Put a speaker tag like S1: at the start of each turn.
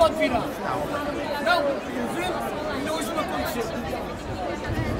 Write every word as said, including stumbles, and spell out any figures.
S1: pode virar. Não, o vento ainda hoje não aconteceu.